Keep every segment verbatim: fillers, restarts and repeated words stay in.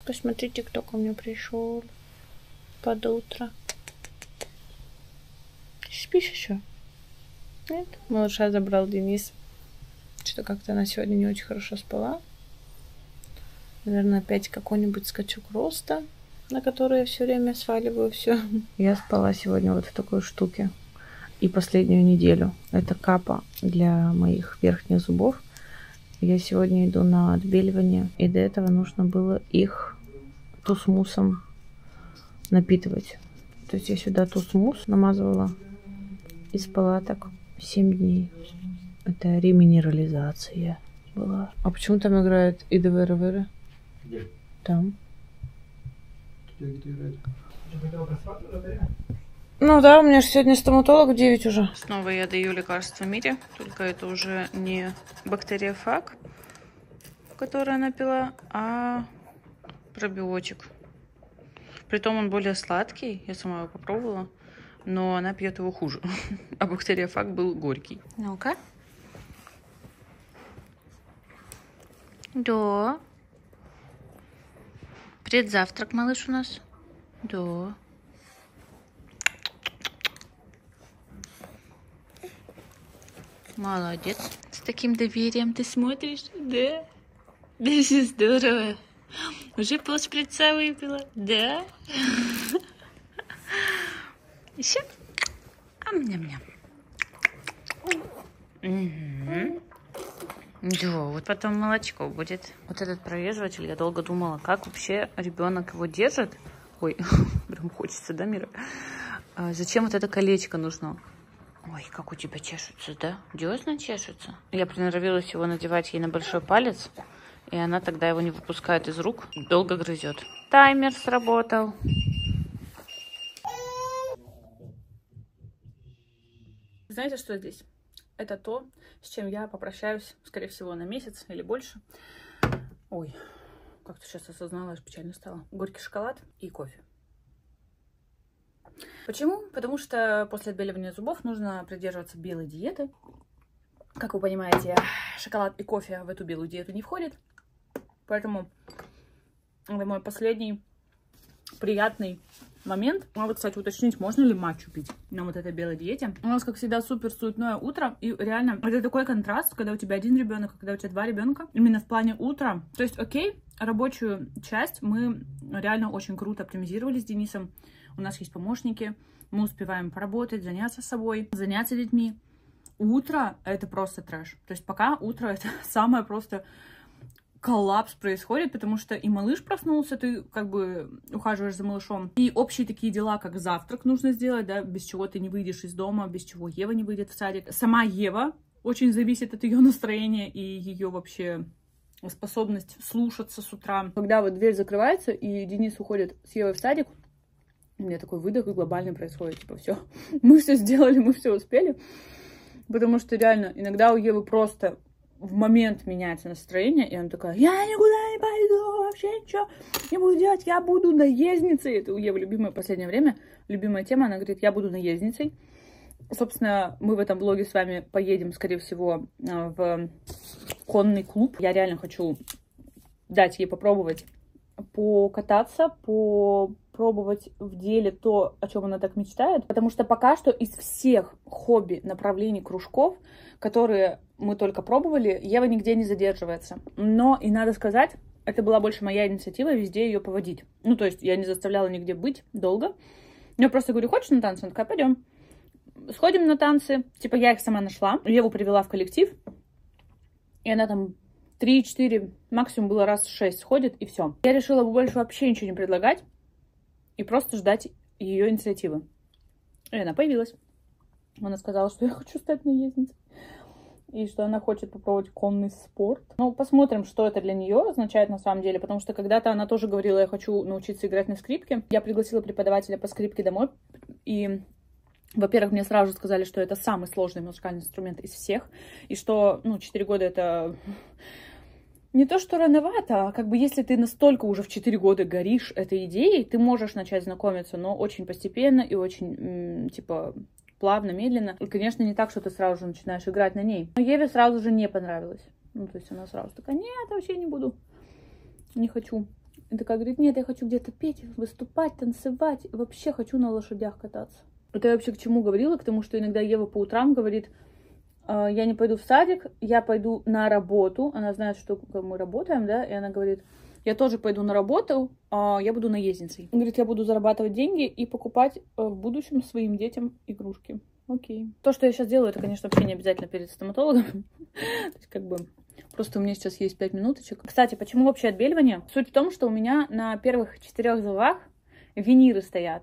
Посмотрите, кто ко мне пришел под утро. Ты спишь еще? Нет? Малыша забрал Денис. Что как-то она сегодня не очень хорошо спала. Наверное, опять какой-нибудь скачок роста, на который я все время сваливаю все. Я спала сегодня вот в такой штуке. И последнюю неделю. Это капа для моих верхних зубов. Я сегодня иду на отбеливание. И до этого нужно было их тусмусом напитывать. То есть я сюда тусмус намазывала и спала так семь дней. Это реминерализация была. А почему там играет ИДВРВР? Где? Там. Где где играет? Ну да, у меня же сегодня стоматолог в девять уже. Снова я даю лекарство Мире, только это уже не бактериофаг, который она пила, а пробиотик. Притом он более сладкий, я сама его попробовала, но она пьет его хуже. А бактериофаг был горький. Ну-ка. Да. Предзавтрак, малыш, у нас. Да. Молодец. С таким доверием ты смотришь? Да? Да, все здорово. Уже полшприца выпила? Да? Еще? Ам-ням-ням. Угу. Да, вот потом молочко будет. Вот этот прорезыватель, я долго думала, как вообще ребенок его держит. Ой, прям хочется, да, Мира? А зачем вот это колечко нужно? Ой, как у тебя чешутся, да? Десна чешутся. Я приноровилась его надевать ей на большой палец, и она тогда его не выпускает из рук, долго грызет. Таймер сработал. Знаете, что здесь? Это то, с чем я попрощаюсь, скорее всего, на месяц или больше. Ой, как-то сейчас осознала, аж печально стало. Горький шоколад и кофе. Почему? Потому что после отбеливания зубов нужно придерживаться белой диеты. Как вы понимаете, шоколад и кофе в эту белую диету не входят. Поэтому это мой последний приятный момент. Надо, кстати, уточнить, можно ли матчу пить на вот этой белой диете. У нас, как всегда, супер суетное утро. И реально, это такой контраст, когда у тебя один ребенок, а когда у тебя два ребенка. Именно в плане утра. То есть, окей, рабочую часть мы реально очень круто оптимизировали с Денисом. У нас есть помощники, мы успеваем поработать, заняться собой, заняться детьми. Утро — это просто трэш. То есть пока утро — это самое просто коллапс происходит, потому что и малыш проснулся, ты как бы ухаживаешь за малышом, и общие такие дела, как завтрак нужно сделать, да, без чего ты не выйдешь из дома, без чего Ева не выйдет в садик. Сама Ева очень зависит от ее настроения и ее вообще способность слушаться с утра. Когда вот дверь закрывается, и Денис уходит с Евой в садик, у меня такой выдох глобальный происходит, типа, все, мы все сделали, мы все успели, потому что реально иногда у Евы просто в момент меняется настроение, и она такая: я никуда не пойду, вообще ничего не буду делать, я буду наездницей. Это у Евы любимое в последнее время, любимая тема, она говорит: я буду наездницей. Собственно, мы в этом влоге с вами поедем, скорее всего, в конный клуб. Я реально хочу дать ей попробовать покататься, попробовать в деле то, о чем она так мечтает. Потому что пока что из всех хобби, направлений, кружков, которые мы только пробовали, Ева нигде не задерживается. Но, и надо сказать, это была больше моя инициатива везде ее поводить. Ну, то есть я не заставляла нигде быть долго. Я просто говорю: хочешь на танцы? Она такая: пойдем. Сходим на танцы. Типа я их сама нашла. Еву привела в коллектив. И она там три-четыре, максимум было раз шесть сходит, и все. Я решила больше вообще ничего не предлагать и просто ждать ее инициативы. И она появилась. Она сказала, что я хочу стать наездницей. И что она хочет попробовать конный спорт. Ну, посмотрим, что это для нее означает на самом деле. Потому что когда-то она тоже говорила: я хочу научиться играть на скрипке. Я пригласила преподавателя по скрипке домой. И, во-первых, мне сразу же сказали, что это самый сложный музыкальный инструмент из всех. И что, ну, четыре года это не то, что рановато, а как бы если ты настолько уже в четыре года горишь этой идеей, ты можешь начать знакомиться, но очень постепенно и очень, типа, плавно, медленно. И, конечно, не так, что ты сразу же начинаешь играть на ней. Но Еве сразу же не понравилось. Ну, то есть она сразу такая: нет, вообще не буду, не хочу. И такая говорит, нет, я хочу где-то петь, выступать, танцевать, вообще хочу на лошадях кататься. Это я вообще к чему говорила? К тому, что иногда Ева по утрам говорит, я не пойду в садик, я пойду на работу. Она знает, что мы работаем, да, и она говорит, я тоже пойду на работу, я буду наездницей. Говорит, я буду зарабатывать деньги и покупать в будущем своим детям игрушки. Окей. То, что я сейчас делаю, это, конечно, вообще не обязательно перед стоматологом. То есть, как бы, просто у меня сейчас есть пять минуточек. Кстати, почему вообще отбеливание? Суть в том, что у меня на первых четырех зубах виниры стоят.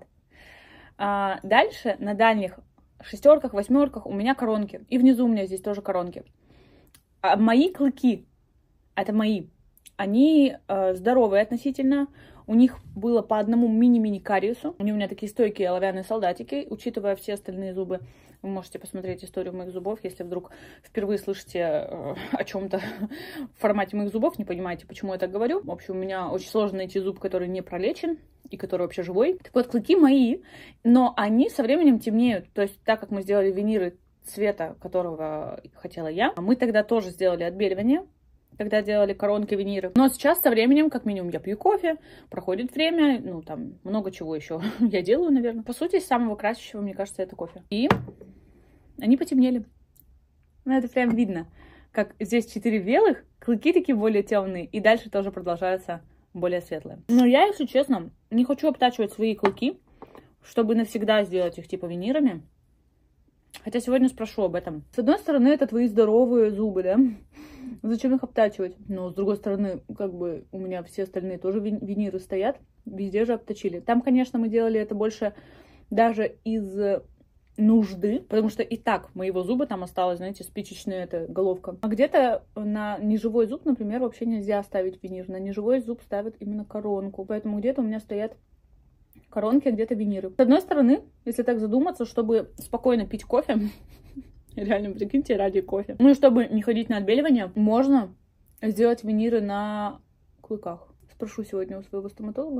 А дальше на дальних шестерках, восьмерках у меня коронки. И внизу у меня здесь тоже коронки. А мои клыки, это мои, они э, здоровые относительно. У них было по одному мини-мини кариесу. Они у меня такие стойкие оловянные солдатики. Учитывая все остальные зубы, вы можете посмотреть историю моих зубов, если вдруг впервые слышите э, о чем-то в формате моих зубов, не понимаете, почему я так говорю. В общем, у меня очень сложно найти зуб, который не пролечен и который вообще живой. Так вот, клыки мои, но они со временем темнеют. То есть, так как мы сделали виниры цвета, которого хотела я, мы тогда тоже сделали отбеливание, когда делали коронки, виниры. Но сейчас со временем, как минимум, я пью кофе, проходит время, ну, там, много чего еще я делаю, наверное. По сути, из самого красящего, мне кажется, это кофе. И они потемнели. Ну, это прям видно, как здесь четыре белых, клыки такие более темные, и дальше тоже продолжаются более светлые. Но я, если честно, не хочу обтачивать свои клыки, чтобы навсегда сделать их типа винирами. Хотя сегодня спрошу об этом. С одной стороны, это твои здоровые зубы, да? Зачем их обтачивать? Но с другой стороны, как бы у меня все остальные тоже виниры стоят. Везде же обточили. Там, конечно, мы делали это больше даже из нужды, потому что и так моего зуба там осталась, знаете, спичечная эта головка. А где-то на неживой зуб, например, вообще нельзя ставить винир. На неживой зуб ставят именно коронку. Поэтому где-то у меня стоят коронки, а где-то виниры. С одной стороны, если так задуматься, чтобы спокойно пить кофе, реально, прикиньте, ради кофе, ну и чтобы не ходить на отбеливание, можно сделать виниры на клыках. Спрошу сегодня у своего стоматолога.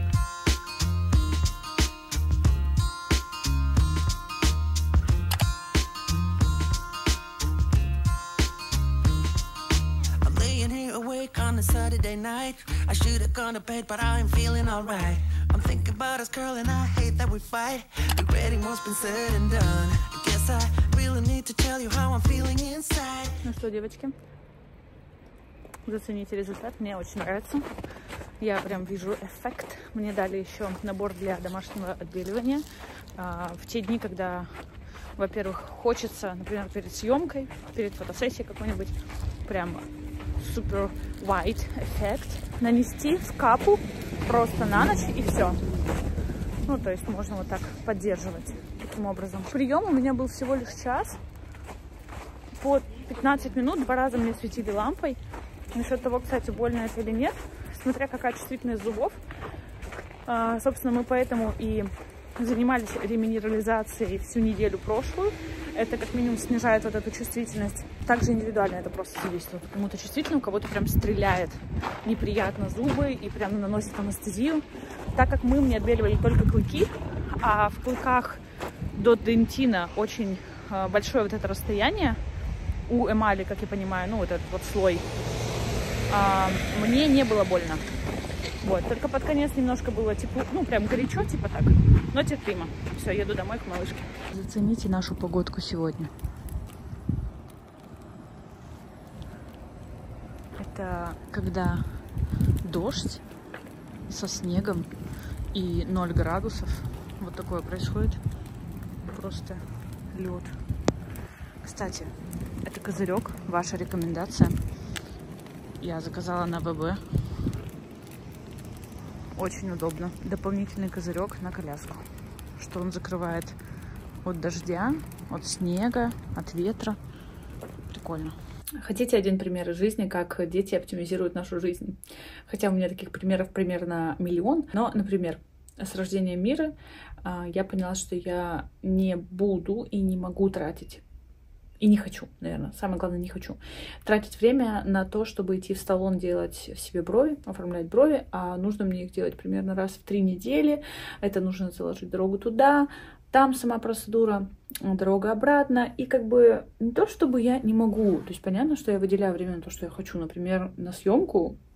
On a Saturday night, I should have gone to bed, but I'm feeling alright. I'm thinking about us, girl, and I hate that we fight. Regretting what's been said and done. I guess I really need to tell you how I'm feeling inside. Ну что, девочки, зацените результат, мне очень нравится. Я прям вижу эффект. Мне дали еще набор для домашнего отбеливания. В те дни, когда, во-первых, хочется, например, перед съемкой, перед фотосессией какой-нибудь, прям супер white эффект, нанести в капу просто на ночь и все. Ну, то есть можно вот так поддерживать таким образом. Прием у меня был всего лишь час. По пятнадцать минут два раза мне светили лампой. Насчет того, кстати, больно это или нет, смотря какая чувствительность зубов. А, собственно, мы поэтому и занимались реминерализацией всю неделю прошлую. Это как минимум снижает вот эту чувствительность. Также индивидуально это просто зависит. Кому-то чувствительно, у кого-то прям стреляет неприятно зубы и прям наносит анестезию. Так как мы мне отбеливали только клыки, а в клыках до дентина очень э, большое вот это расстояние у эмали, как я понимаю, ну вот этот вот слой, э, мне не было больно. Вот, только под конец немножко было тепло, ну прям горячо, типа так, но терпимо. Все, еду домой к малышке. Зацените нашу погодку сегодня. Это когда дождь со снегом и ноль градусов. Вот такое происходит. Просто лед. Кстати, это козырек, ваша рекомендация. Я заказала на ВБ. Очень удобно. Дополнительный козырек на коляску, что он закрывает от дождя, от снега, от ветра. Прикольно. Хотите один пример из жизни, как дети оптимизируют нашу жизнь? Хотя у меня таких примеров примерно миллион. Но, например, с рождением Миры я поняла, что я не буду и не могу тратить. И не хочу, наверное. Самое главное, не хочу тратить время на то, чтобы идти в салон делать себе брови, оформлять брови, а нужно мне их делать примерно раз в три недели. Это нужно заложить дорогу туда, там сама процедура, дорога обратно. И как бы не то, чтобы я не могу. То есть понятно, что я выделяю время на то, что я хочу. Например, на съемку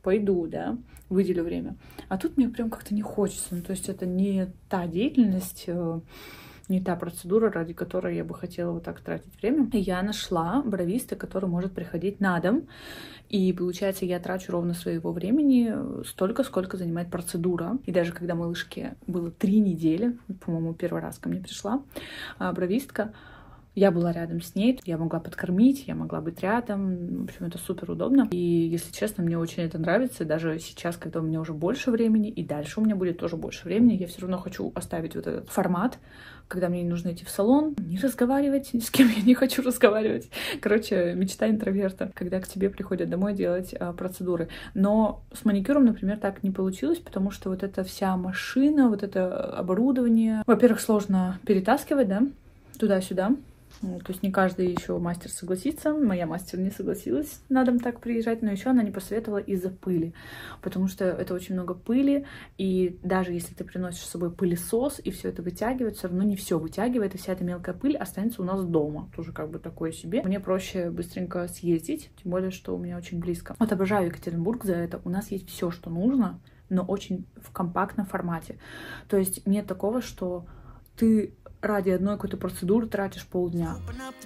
пойду, да, выделю время. А тут мне прям как-то не хочется. Ну, то есть это не та деятельность, не та процедура, ради которой я бы хотела вот так тратить время. И я нашла бровиста, который может приходить на дом. И получается, я трачу ровно своего времени столько, сколько занимает процедура. И даже когда малышке было три недели, по-моему, первый раз ко мне пришла бровистка, я была рядом с ней, я могла подкормить, я могла быть рядом. В общем, это супер удобно. И, если честно, мне очень это нравится. Даже сейчас, когда у меня уже больше времени, и дальше у меня будет тоже больше времени, я все равно хочу оставить вот этот формат, когда мне не нужно идти в салон, не разговаривать, ни с кем я не хочу разговаривать. Короче, мечта интроверта, когда к тебе приходят домой делать а, процедуры. Но с маникюром, например, так не получилось, потому что вот эта вся машина, вот это оборудование, во-первых, сложно перетаскивать, да, туда-сюда. Ну, то есть не каждый еще мастер согласится. Моя мастер не согласилась на дом так приезжать, но еще она не посоветовала из-за пыли, потому что это очень много пыли, и даже если ты приносишь с собой пылесос и все это вытягивает, все равно не все вытягивает, и вся эта мелкая пыль останется у нас дома. Тоже как бы такое себе. Мне проще быстренько съездить, тем более, что у меня очень близко. Вот обожаю Екатеринбург за это. У нас есть все, что нужно, но очень в компактном формате. То есть нет такого, что ты ради одной какой-то процедуры тратишь полдня.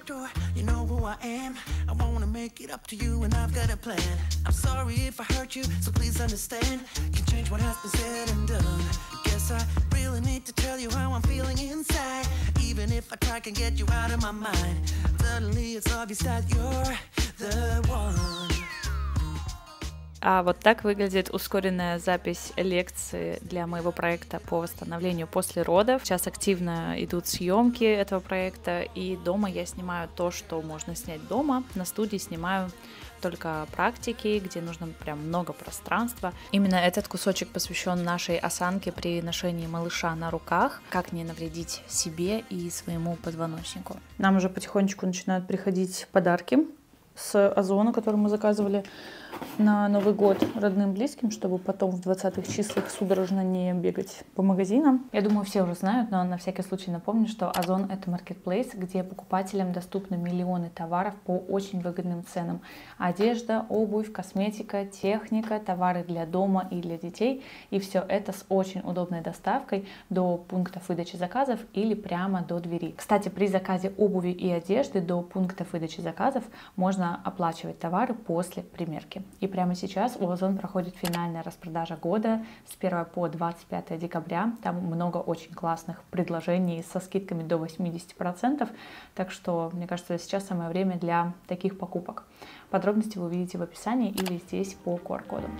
А вот так выглядит ускоренная запись лекции для моего проекта по восстановлению после родов. Сейчас активно идут съемки этого проекта, и дома я снимаю то, что можно снять дома. На студии снимаю только практики, где нужно прям много пространства. Именно этот кусочек посвящен нашей осанке при ношении малыша на руках, как не навредить себе и своему позвоночнику. Нам уже потихонечку начинают приходить подарки с Озона, который мы заказывали на Новый год родным, близким, чтобы потом в двадцатых числах судорожно не бегать по магазинам. Я думаю, все уже знают, но на всякий случай напомню, что Озон — это маркетплейс, где покупателям доступны миллионы товаров по очень выгодным ценам. Одежда, обувь, косметика, техника, товары для дома и для детей. И все это с очень удобной доставкой до пунктов выдачи заказов или прямо до двери. Кстати, при заказе обуви и одежды до пунктов выдачи заказов можно оплачивать товары после примерки. И прямо сейчас у Озон проходит финальная распродажа года с первого по двадцать пятое декабря. Там много очень классных предложений со скидками до восьмидесяти процентов. Так что, мне кажется, сейчас самое время для таких покупок. Подробности вы увидите в описании или здесь по ку ар коду.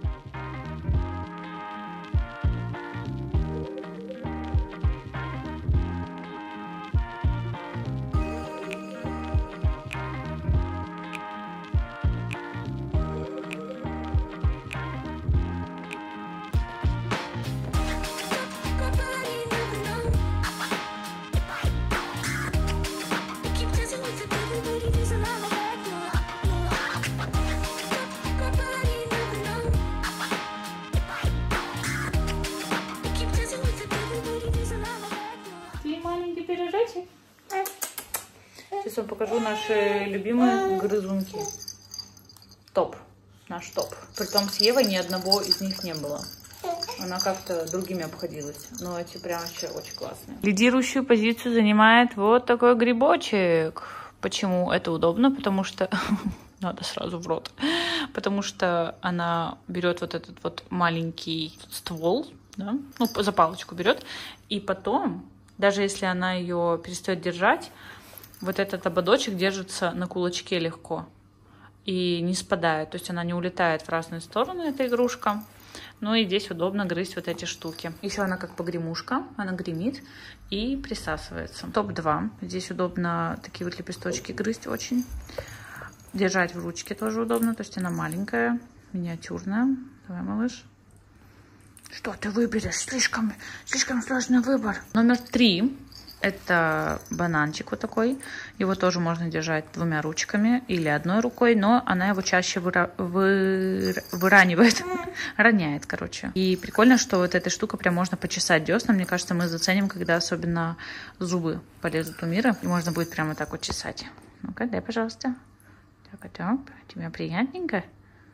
Сейчас вам покажу наши любимые грызунки. Топ. Наш топ. Притом с Евой ни одного из них не было. Она как-то другими обходилась. Но эти прям вообще очень классные. Лидирующую позицию занимает вот такой грибочек. Почему это удобно? Потому что... Надо сразу в рот. Потому что она берет вот этот вот маленький ствол, да? Ну, за палочку берет. И потом, даже если она ее перестает держать, вот этот ободочек держится на кулачке легко и не спадает. То есть она не улетает в разные стороны, эта игрушка. Ну и здесь удобно грызть вот эти штуки. Еще она как погремушка, она гремит и присасывается. топ два. Здесь удобно такие вот лепесточки грызть очень. Держать в ручке тоже удобно, то есть она маленькая, миниатюрная. Давай, малыш. Что ты выберешь? Слишком, слишком сложный выбор. Номер три. Это бананчик вот такой. Его тоже можно держать двумя ручками или одной рукой, но она его чаще выра... вы... выранивает, роняет, короче. И прикольно, что вот эта штука прям можно почесать десна. Мне кажется, мы заценим, когда особенно зубы полезут у Мира, и можно будет прямо так вот чесать. Ну-ка, дай, пожалуйста. Так, так, тебе приятненько?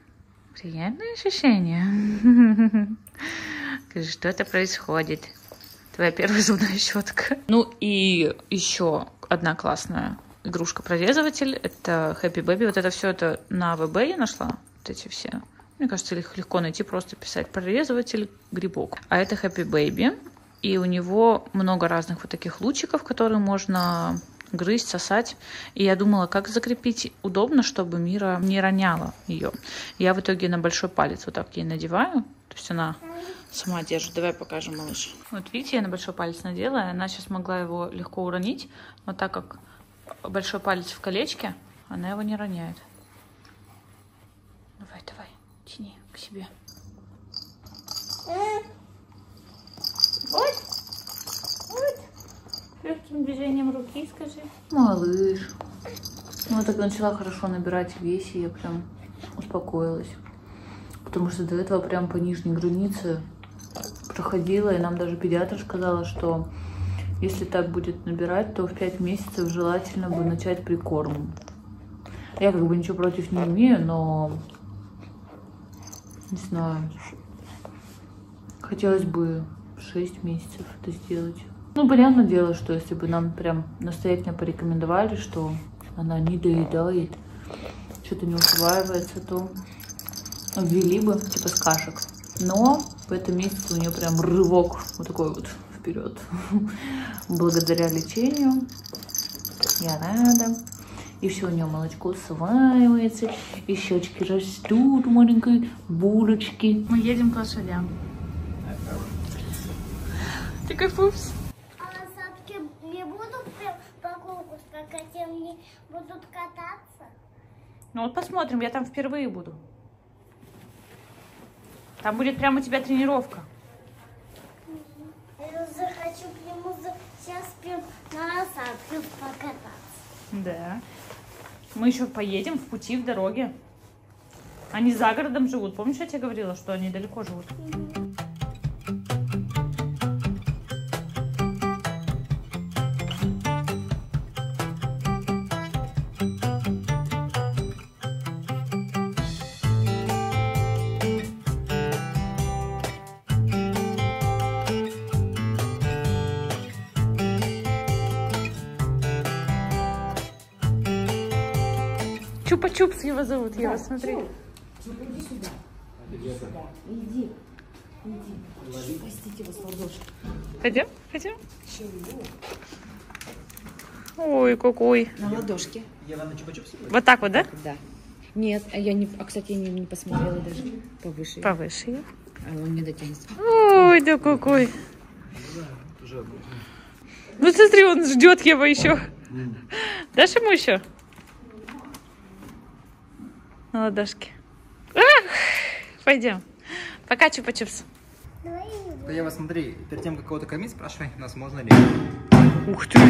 Приятное ощущение. Что это происходит? Твоя первая зубная щетка. Ну и еще одна классная игрушка-прорезыватель. Это Happy Baby. Вот это все это на ВБ я нашла. Вот эти все. Мне кажется, их легко найти, просто писать прорезыватель, грибок. А это Happy Baby. И у него много разных вот таких лучиков, которые можно грызть, сосать. И я думала, как закрепить удобно, чтобы Мира не роняла ее. Я в итоге на большой палец вот так ей надеваю. То есть она сама держит. Давай покажем, малыш. Вот видите, я на большой палец надела, и она сейчас могла его легко уронить. Но так как большой палец в колечке, она его не роняет. Давай, давай, тяни к себе. Вот, вот. Легким движением руки, скажи. Малыш. Ну, так начала хорошо набирать вес, и я прям успокоилась. Потому что до этого прям по нижней границе проходила, и нам даже педиатр сказала, что если так будет набирать, то в пять месяцев желательно бы начать прикорм. Я как бы ничего против не имею, но не знаю. Хотелось бы в шесть месяцев это сделать. Ну, понятное дело, что если бы нам прям настоятельно порекомендовали, что она не доедает, что-то не усваивается, то ввели бы, типа с кашек. Но в этом месяце у нее прям рывок вот такой вот вперед. Благодаря лечению. Я рада. И все, у нее молочко усваивается, и щечки растут маленькой булочки. Мы едем к лошадям. Ты кайфуешь? А лошадки не будут по кругу скакать, они будут кататься? Ну вот посмотрим, я там впервые буду. Там будет прямо у тебя тренировка. Я захочу прямо сейчас прям на лошадках покататься. Да. Мы еще поедем в пути, в дороге. Они за городом живут. Помнишь, я тебе говорила, что они далеко живут? Чупа-чупс его зовут, Ева, смотри. Чупа, иди сюда. Иди сюда. Иди. Иди. Простите вас, ладошки. Пойдем? Пойдем? Ой, какой. На ладошке. Ева на чупа-чупс? Вот так вот, да? Да. Нет, а я не, а кстати, я не, не посмотрела даже повыше. Повыше. А он не дотянется. Ой, да какой. Ну смотри, он ждет его еще. Дашь ему еще? На ладошке. Ах, пойдем. Пока, чупа-чупс. Давай я не буду. Да, Ева, смотри, перед тем, как кого-то кормить, спрашивай нас, можно ли. Ух ты.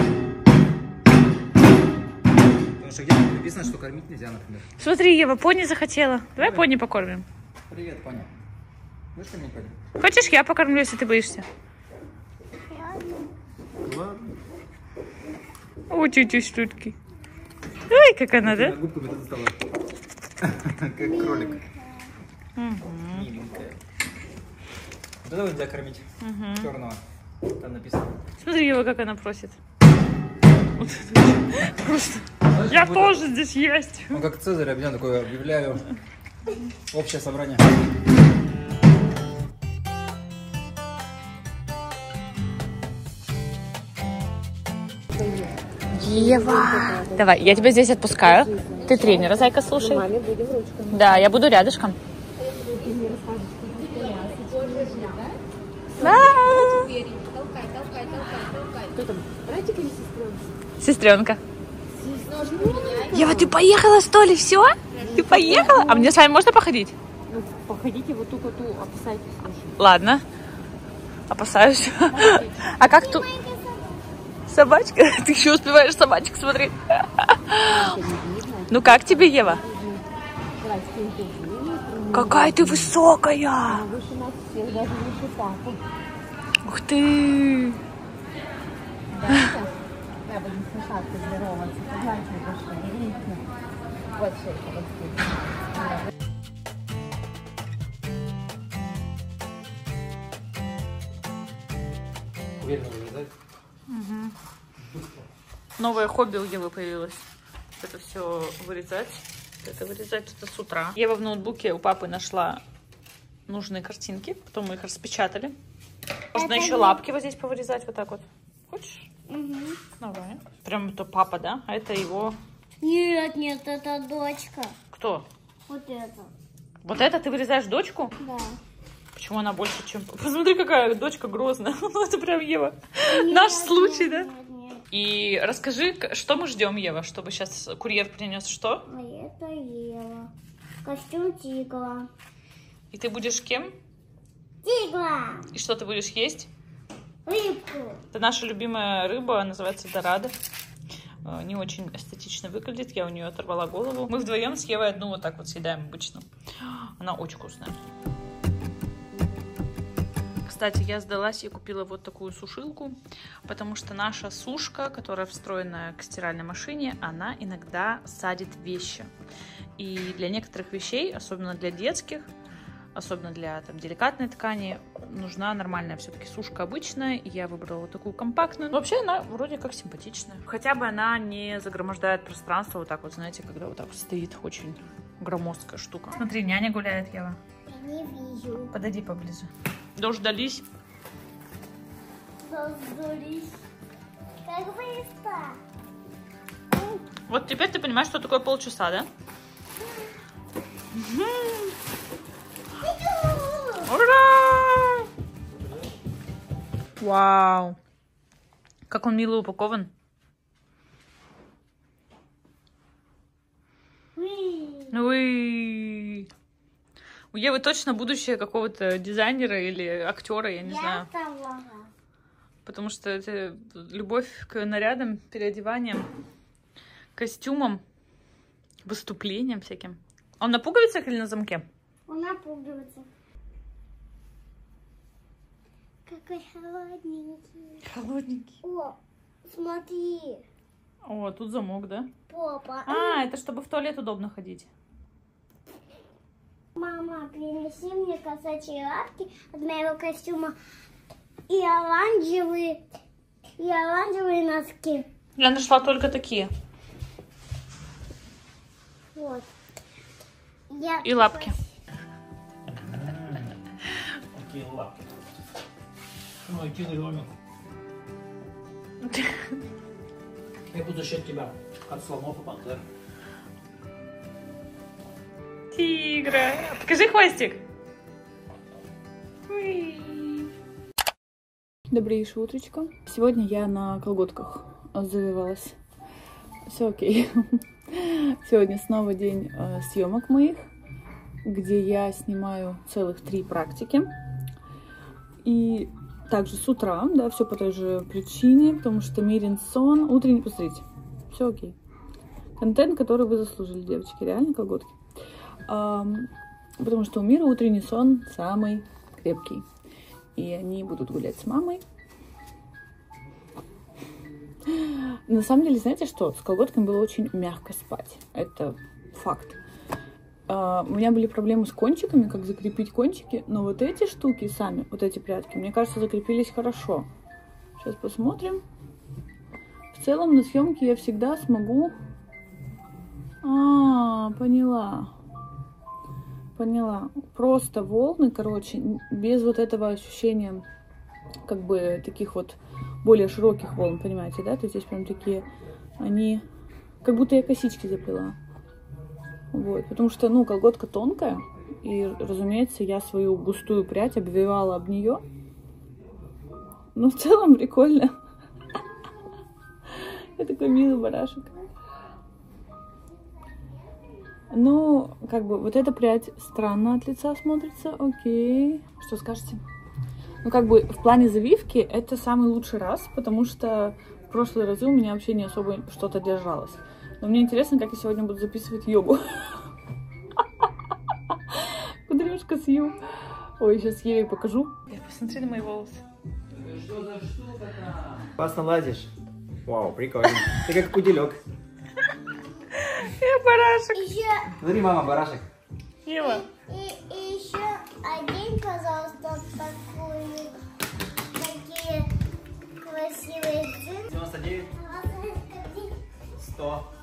Потому что где-то написано, что кормить нельзя, например. Смотри, Ева, пони захотела. Давай пони покормим. Привет, Поня. Будешь кормить, Поня? Хочешь, я покормлю, если ты боишься? Ладно. Ой, чуть-чуть штучки. Ой, как она, да? Губками это стала. Как кролик. Миленькая. Вот этого нельзя кормить. Черного. Там написано. Смотри, Ева, как она просит. Вот это просто. Я тоже здесь есть. Ну, как Цезарь, я такое объявляю. Общее собрание. Ева. Давай, я тебя здесь отпускаю. Ты тренера, зайка, слушай. Да, я буду рядышком. Да. Сестренка. Ева, ты поехала, что ли? Все? Ты поехала? А мне с вами можно походить? Ну, походите вот ту коту, опасайтесь. Ладно. Опасаюсь. А как тут? Собачка? Ты еще успеваешь собачек смотреть. Ну как тебе, Ева? Какая ты высокая! Выше нас всех, даже выше папы. Ух ты! Я буду смешаться, здороваться. Погладьте большие, видите? Вот шейка, вот здесь. Отдельно вырезать. Угу. Новое хобби у Евы появилось. Это все вырезать. Это вырезать это с утра. Ева в ноутбуке у папы нашла нужные картинки. Потом мы их распечатали. Можно это еще не... лапки вот здесь повырезать вот так вот. Хочешь? Угу. Давай. Прям это папа, да? А это его... Нет, нет, это дочка. Кто? Вот это. Вот это ты вырезаешь дочку? Да. Почему она больше, чем... Посмотри, какая дочка грозная. Ну, это прям Ева. Нет, Наш нет, случай, да? Нет, нет. И расскажи, что мы ждем, Ева, чтобы сейчас курьер принес что? А это Ева. Костюм тигра. И ты будешь кем? Тигра! И что ты будешь есть? Рыбку. Это наша любимая рыба, называется дорадо. Не очень эстетично выглядит, я у нее оторвала голову. Мы вдвоем с Евой одну вот так вот съедаем обычно. Она очень вкусная. Кстати, я сдалась и купила вот такую сушилку, потому что наша сушка, которая встроена к стиральной машине, она иногда садит вещи. И для некоторых вещей, особенно для детских, особенно для там, деликатной ткани, нужна нормальная все-таки сушка обычная. И я выбрала вот такую компактную. Но вообще она вроде как симпатичная. Хотя бы она не загромождает пространство вот так вот, знаете, когда вот так вот стоит очень громоздкая штука. Смотри, няня гуляет, Ева. Я не вижу. Подойди поближе. Дождались. Дождались. Как быстро. Вот теперь ты понимаешь, что такое полчаса, да? Ура! Вау! Как он мило упакован. Уи! У Евы точно будущее какого-то дизайнера или актера, я не я знаю. Того. Потому что это любовь к нарядам, переодеваниям, костюмам, выступлениям всяким. Он на пуговицах или на замке? Он напугивается. Какой холодненький. Холодненький. О, смотри. О, тут замок, да? Попа. А, это чтобы в туалет удобно ходить. Мама, принеси мне кошачьи лапки от моего костюма и оранжевые, и оранжевые носки. Я нашла только такие. Вот. Я... И лапки. Какие лапки. Ну, иди на Ромик. Я буду защищать тебя от слонов и пантер. Тигра. Покажи хвостик. Добрейшее утречко. Сегодня я на колготках завивалась. Все окей. Сегодня снова день э, съемок моих, где я снимаю целых три практики. И также с утра, да, все по той же причине, потому что мирен сон, утренний, посмотрите, все окей. Контент, который вы заслужили, девочки, реально колготки. А, потому что у Мира утренний сон самый крепкий. И они будут гулять с мамой. На самом деле, знаете что? С колготками было очень мягко спать. Это факт. Uh, у меня были проблемы с кончиками, как закрепить кончики. Но вот эти штуки сами, вот эти прядки, мне кажется, закрепились хорошо. Сейчас посмотрим. В целом, на съемке я всегда смогу... А, поняла. Поняла. Просто волны, короче, без вот этого ощущения, как бы, таких вот более широких волн, понимаете, да? То есть здесь прям такие, они, как будто я косички заплела. Вот, потому что, ну, колготка тонкая, и, разумеется, я свою густую прядь обвивала об нее. Ну, в целом, прикольно. Я такой милый барашек. Ну, как бы, вот эта прядь странно от лица смотрится. Окей. Что скажете? Ну, как бы, в плане завивки это самый лучший раз, потому что в прошлые разы у меня вообще не особо что-то держалось. Но мне интересно, как я сегодня буду записывать йогу. Кудряшка с ю. Ой, сейчас Еве покажу. Посмотри на мои волосы. Что за штука-то? Классно лазишь. Вау, прикольно. Ты как пуделек. Я барашек. Еще... Смотри, мама, барашек. Ева. И, и еще одень, пожалуйста, такую, такие девять. сто.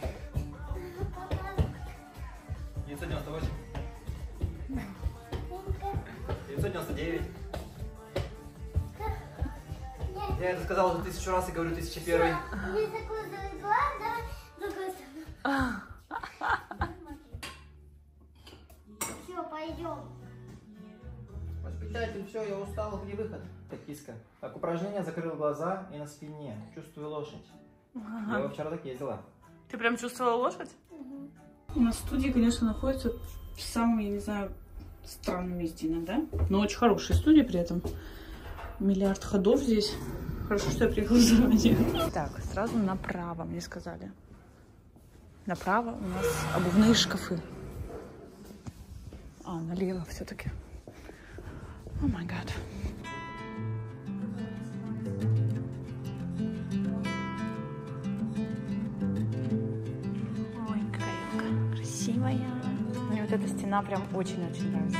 девятьсот девяносто восемь. девятьсот девяносто девять. Я это сказал уже тысячу раз и говорю тысяча первый. Все, пойдем. Воспитатель, все, я устал, где выход? Так, киска. Так, упражнение, закрыл глаза и на спине. Чувствую лошадь. Я его вчера так ездила. Ты прям чувствовала лошадь? Угу. У нас студия, конечно, находится в самом, я не знаю, странном месте иногда. Но очень хорошая студия при этом. Миллиард ходов здесь. Хорошо, что я приехала заранее. Так, сразу направо, мне сказали. Направо у нас обувные шкафы. А, налево все-таки. О май гад. Ой, какая красивая. Мне вот эта стена прям очень-очень нравится.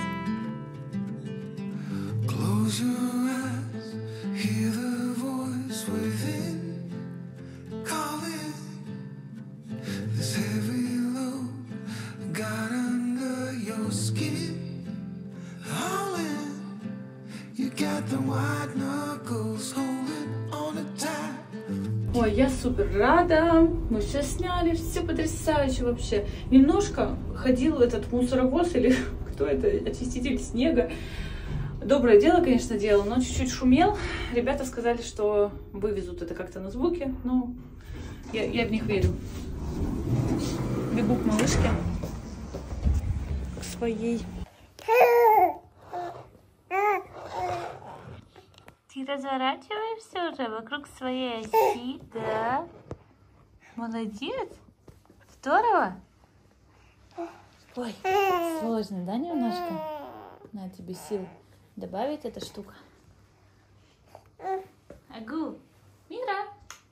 Ой, я супер рада. Мы все сняли, все потрясающе вообще. Немножко ходил этот мусоровоз или кто это, очиститель снега. Доброе дело, конечно, делал, но чуть-чуть шумел. Ребята сказали, что вывезут это как-то на звуки. Ну, я, я в них верю. Бегу к малышке. К своей. Ты разворачиваешься уже вокруг своей оси, да? Молодец. Здорово. Ой, сложно, да, немножко? На тебе сил добавить эта штука. Агу, Мира.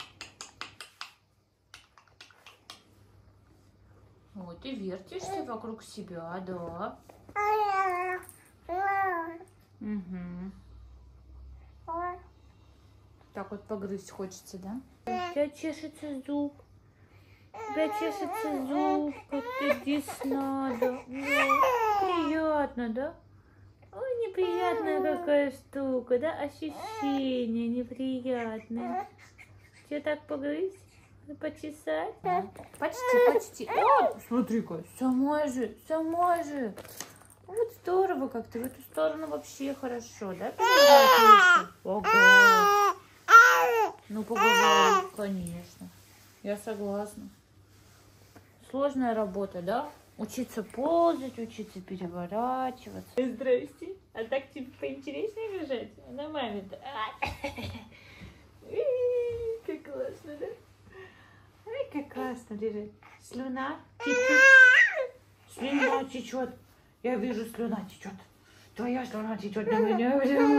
Ой, ты вертишься вокруг себя, да? Угу. Так вот погрызть хочется, да? У тебя чешется зуб. У тебя чешется зуб, как ты десна, да? Приятно, да? Ой, неприятная какая штука, да? Ощущение неприятное. Тебе так погрызть? Почесать? Да. Почти, почти. О, смотри-ка, сама же, сама же. Вот здорово как ты в эту сторону вообще хорошо, да? Ого. Ну, поговорим, конечно. Я согласна. Сложная работа, да? Учиться ползать, учиться переворачиваться. Здрасте. А так тебе поинтереснее лежать? На маме-то. Как классно, да? Ай, как классно лежать. Слюна течет. Слюна течет. Я вижу, слюна течет. Твоя слюна течет на меня.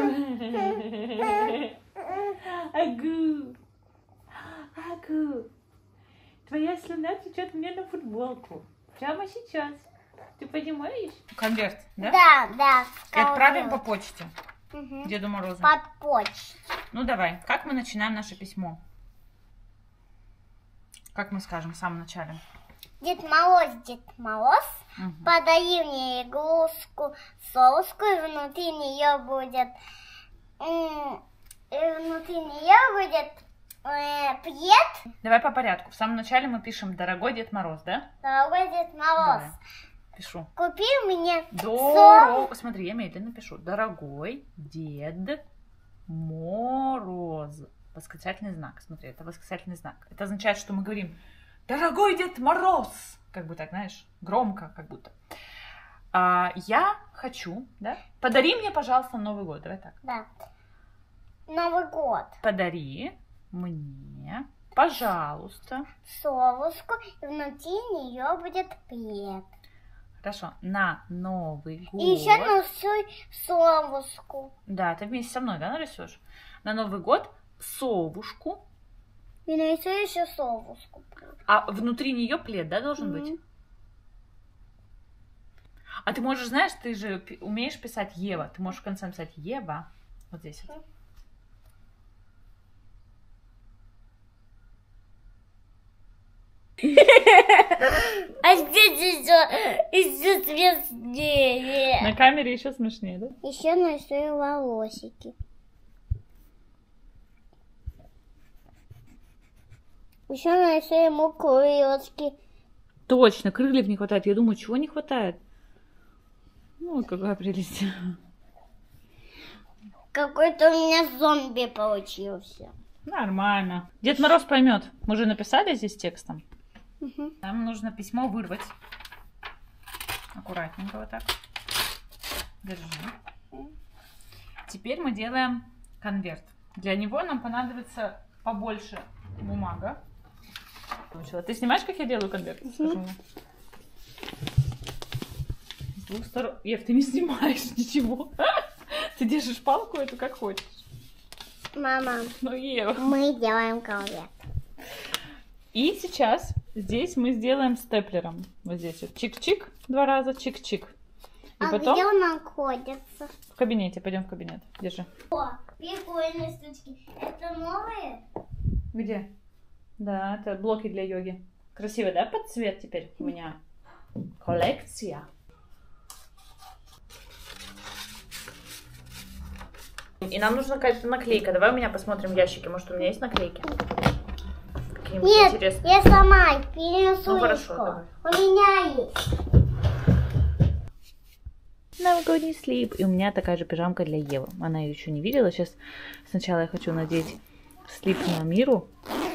Агу. Агу. Твоя слюна течет мне на футболку. Прямо сейчас. Ты понимаешь? Конверт, да? Да, да. И отправим по почте. Угу. Деду Морозу. Под почту. Ну давай, как мы начинаем наше письмо? Как мы скажем в самом начале? Дед Мороз, Дед Мороз, Угу. подари мне игрушку, совушку, и внутри нее будет, и внутри нее будет э, плед. Давай по порядку. В самом начале мы пишем «Дорогой Дед Мороз», да? Дорогой Дед Мороз, Давай. Пишу. купи мне Дорого. Смотри, я медленно пишу. Дорогой Дед Мороз. Восклицательный знак. Смотри, это восклицательный знак. Это означает, что мы говорим «Дорогой Дед Мороз». Как бы так, знаешь, громко, как будто. А, я хочу, да? Подари мне, пожалуйста, Новый год. Давай так. Да. Новый год. Подари мне, пожалуйста. Совушку, и внутри нее будет плед. Хорошо. На Новый год. И еще нарисуй совушку. Да, ты вместе со мной, да, нарисуешь? На Новый год совушку. И нарисуй еще совушку. А внутри нее плед, да, должен быть? А ты можешь, знаешь, ты же пи- умеешь писать Ева. Ты можешь в конце написать Ева. Вот здесь вот. еще смешнее. На камере еще смешнее, да? Еще нарисую волосики. Еще нарисую ему крылышки. Точно, крыльев не хватает. Я думаю, чего не хватает? Ну, какая прелесть. Какой-то у меня зомби получился. Нормально. Дед Мороз поймет. Мы же написали здесь текстом. Угу. Нам нужно письмо вырвать. Аккуратненько вот так. Держи. Теперь мы делаем конверт. Для него нам понадобится побольше бумага. Ты снимаешь, как я делаю конверт? Скажи мне. С двух сторон. Ев, ты не снимаешь ничего. Ты держишь палку эту как хочешь. Мама, ну, Ева. Мы делаем конверт. И сейчас здесь мы сделаем степлером. Вот здесь вот чик-чик два раза, чик-чик. И а потом... где он находится? В кабинете. Пойдем в кабинет. Держи. О, прикольные штучки. Это новые? Где? Да, это блоки для йоги. Красиво, да, под цвет теперь у меня? Коллекция. И нам нужна какая-то наклейка. Давай у меня посмотрим в ящике. Может, у меня есть наклейки? Нет, интересные. я сама перенесу. Ну, хорошо, давай. У меня есть. Новогодний слип. И у меня такая же пижамка для Евы. Она ее еще не видела. Сейчас сначала я хочу надеть слип на Миру.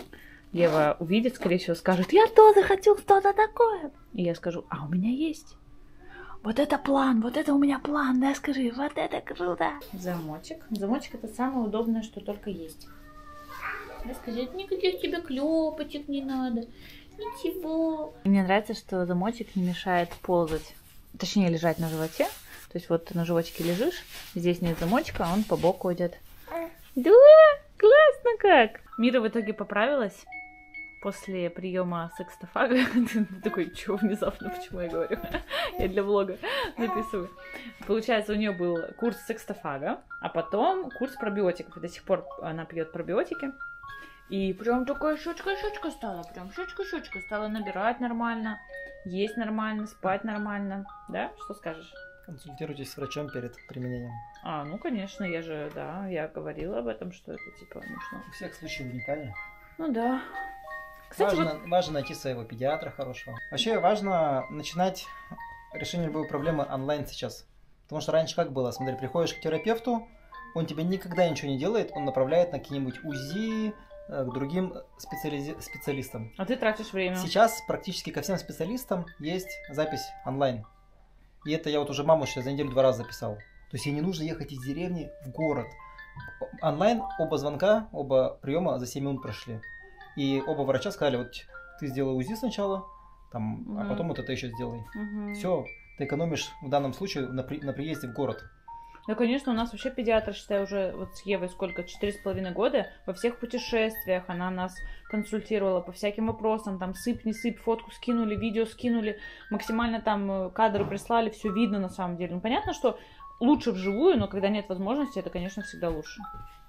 Ева увидит, скорее всего, скажет: я тоже хочу что-то такое. И я скажу: а у меня есть. Вот это план, вот это у меня план, да, скажи, вот это круто. Замочек. Замочек это самое удобное, что только есть. Да, скажи, никаких тебе клепочек не надо, ничего. Мне нравится, что замочек не мешает ползать, точнее лежать на животе. То есть вот ты на животике лежишь, здесь нет замочка, а он по боку идет. Да, классно как. Мира в итоге поправилась. После приема секстофага. Ты такой: чё внезапно, почему я говорю? Я для влога записываю. Получается, у нее был курс секстофага, а потом курс пробиотиков. И до сих пор она пьет пробиотики. И прям такая щечка-щечка стала. Прям щечка-щечка стала набирать нормально, есть нормально, спать нормально. Да? Что скажешь? Консультируйтесь с врачом перед применением. А, ну конечно, я же, да, я говорила об этом, что это типа нужно. У всех случаи уникальны. Ну да. Кстати, важно, вот... важно найти своего педиатра хорошего. Вообще важно начинать решение любой проблемы онлайн сейчас. Потому что раньше как было? Смотри, приходишь к терапевту, он тебе никогда ничего не делает, он направляет на какие-нибудь УЗИ, к другим специали... специалистам. А ты тратишь время. Сейчас практически ко всем специалистам есть запись онлайн. И это я вот уже маму сейчас за неделю два раза записал. То есть ей не нужно ехать из деревни в город. Онлайн оба звонка, оба приема за семь минут прошли. И оба врача сказали: вот ты сделай УЗИ сначала, там, угу. а потом вот это еще сделай. Угу. Все, ты экономишь в данном случае на, при... на приезде в город. Да, конечно, у нас вообще педиатр, считай, уже вот с Евой сколько, четыре с половиной года, во всех путешествиях она нас консультировала по всяким вопросам, там сыпь, не сыпь, фотку скинули, видео скинули, максимально там кадры прислали, все видно на самом деле. Ну, понятно, что лучше вживую, но когда нет возможности, это, конечно, всегда лучше.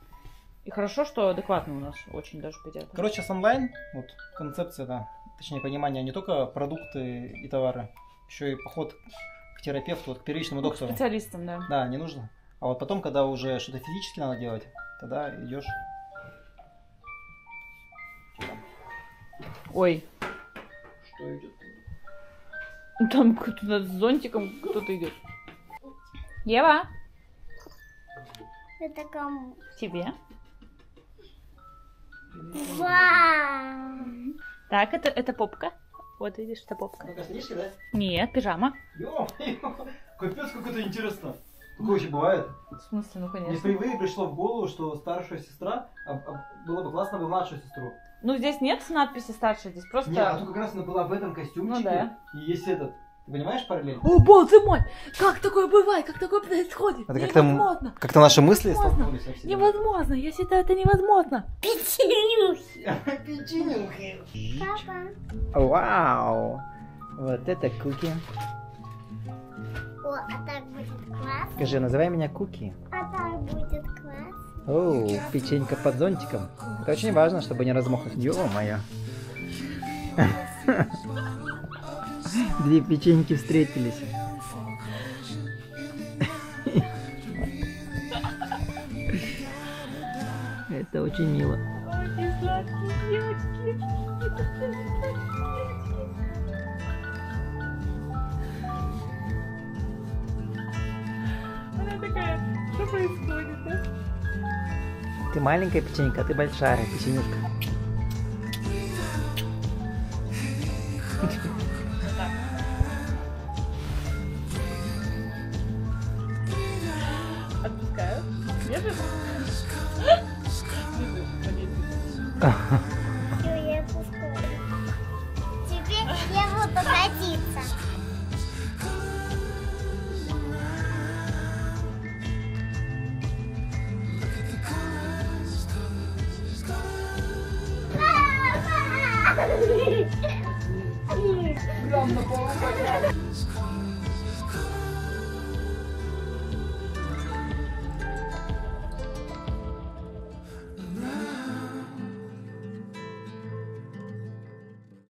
И хорошо, что адекватно у нас очень даже педиатр. Короче, с онлайн, вот концепция, да, точнее понимание, не только продукты и товары, еще и поход к терапевту, вот, к первичному ну, доктору. К специалистам, да. Да, не нужно. А вот потом, когда уже что-то физически надо делать, тогда идешь. Ой. Что идет? Там кто-то с зонтиком кто-то идет. Ева. Это кому? Тебе. Вау! Так, это, это попка. Вот видишь, это попка. Ну, косметичка, да? Нет, пижама. Ё-моё, капец, как это интересно. Такое вообще бывает. В смысле, ну Мне конечно. впервые пришло в голову, что старшая сестра, а, а, было бы классно бы младшую сестру. Ну здесь нет надписи старшая, здесь просто... Не, а тут как раз она была в этом костюмчике, ну, да. И есть этот. Ты понимаешь параллель? О, боже мой! Как такое бывает? Как такое происходит? Это как-то, невозможно! как-то наши мысли Невозможно. столкнулись со всеми. Невозможно! Я считаю, это невозможно! Печенюхи! Печенюхи. Папа. Вау! Вот это Куки. О, а так будет классно. Скажи, называй меня Куки. А так будет классно. О, печенька под зонтиком. Это очень важно, чтобы не размокнуть. Ё-моё. Две печеньки встретились. Это очень мило. Очень сладкие девочки. Она такая, что происходит, да? Ты маленькая печенька, а ты большая печенюшка. Отпускаю. Держишь? Всё, я отпускаю. Теперь я буду катиться. Прям на полу.